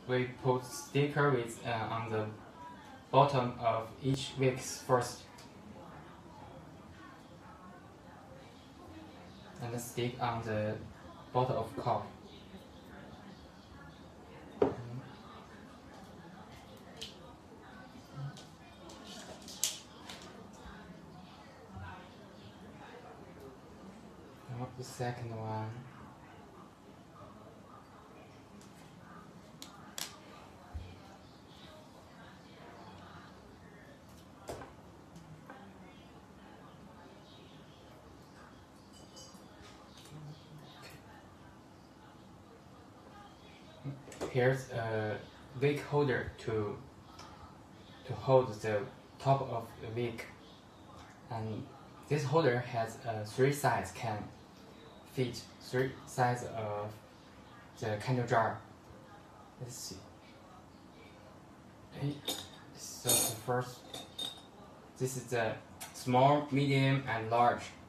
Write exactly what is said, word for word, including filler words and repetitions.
we put sticker with uh, on the bottom of each wicks first, and stick on the bottom of cup. Now the second one. Here's a wick holder to to hold the top of the wick, and this holder has uh, three sides, can fit three sides of the candle jar. Let's see. Okay. So the first, this is the small, medium, and large.